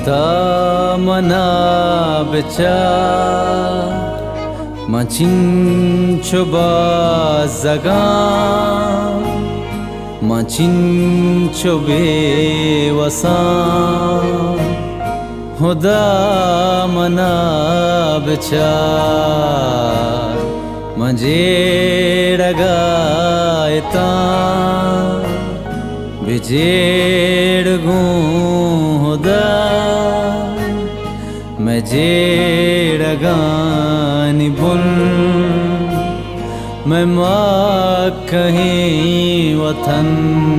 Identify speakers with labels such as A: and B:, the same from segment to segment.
A: Huda mana becar Macin coba zagan Macin cobe wasan Huda mana becar Manjeraga etan Bejergu Huda मैं जेड़गानी बुन मैं माँ कहीं वतन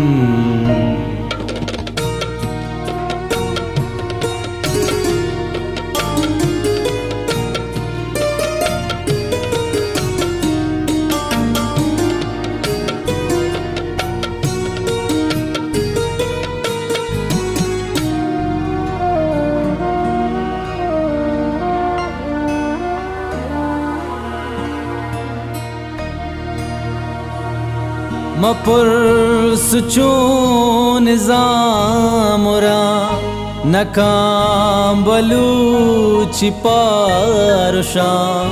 A: मपुर सुचून निज़ामुरा नकाम बलूची पारुषा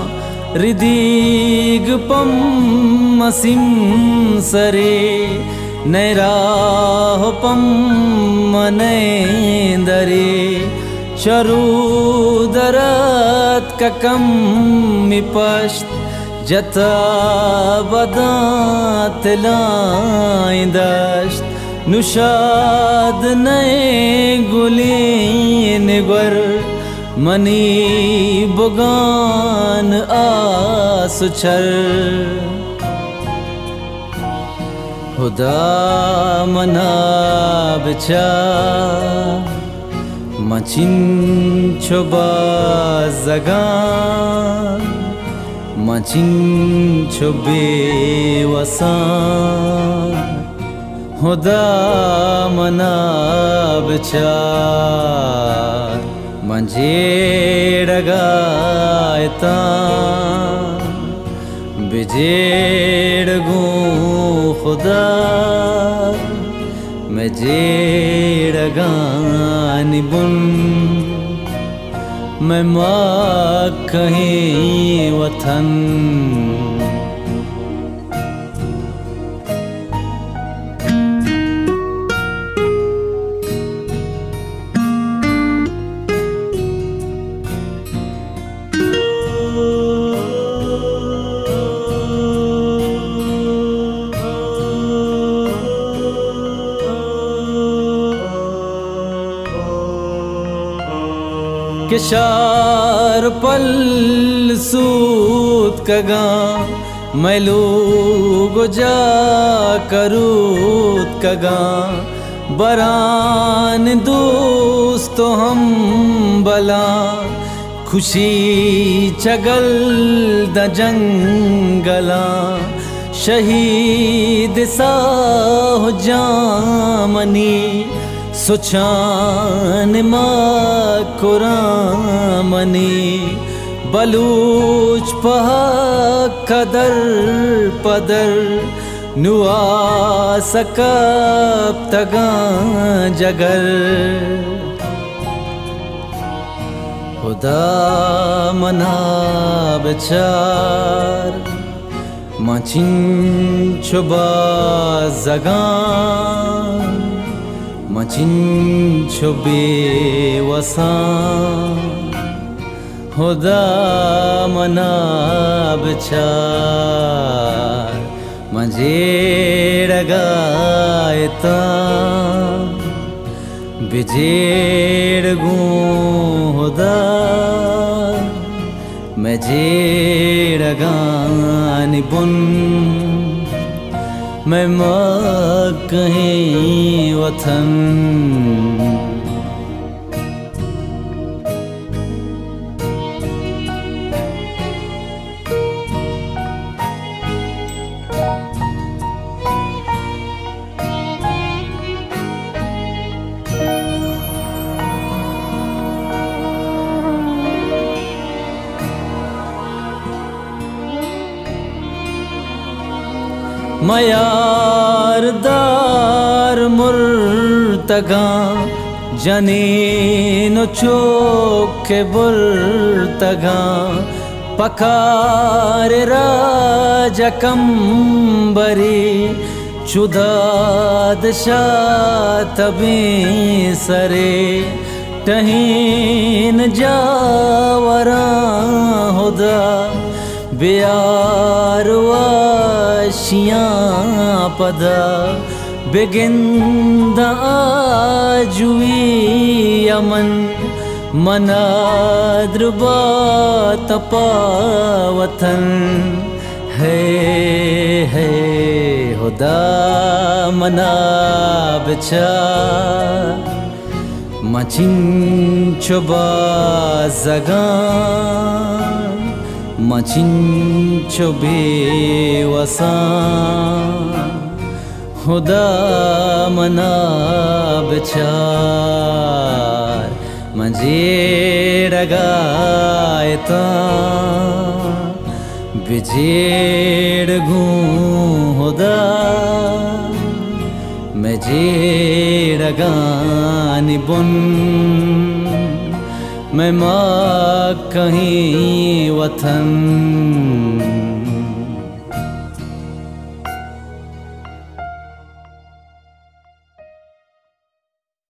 A: रिदीग पम मसिम सरे नैराह पम मनेंदरे चरूदरत ककम मिपश्त जता बदात लाइंदश्त नुशाद नए गुलीन गर मनी बुगान आसुचर हुदा मना बेचार मचिन चोबा जगान Macin cobe wasan Huda mana becar Manjeraga etan Bejergu Huda मैं जेड़गानी बुन मैं माँ कहीं वतन के शार पल सूत कगा मैलू गुजा करूत कगा बरान दोस्तों हम बला खुशी चगल द जंगला शहीद साह जामनी सुचान माँ कुरामनी बलूच पहा कदर पदर नुआ सकब तगा जगर खुदा मना बेचार माचिन चुबा जगान Macin cobe wasan Huda mana becar Manjeraga etan Bejergu Huda मैं जेड़गानी बुन मैं माँ कहीं वतन मयारदार मुर्तगा जनीन चोखे बुर्तगा पकार राजा कंबरी चुदाद शातबी सरे टहीन जावरा हुदा बेयारवाशियाँ पदा बेगिंदा जुई अमन मनाद्रुबा तपावतन है हुदा मनाबचा मचिंचो बाज़गान मचिंचो बेवसान हुदा मनाबचार मजेड़गायता बिजेड़गूं हुदा मजेड़गानी बुन मैं माँ कहीं वतन।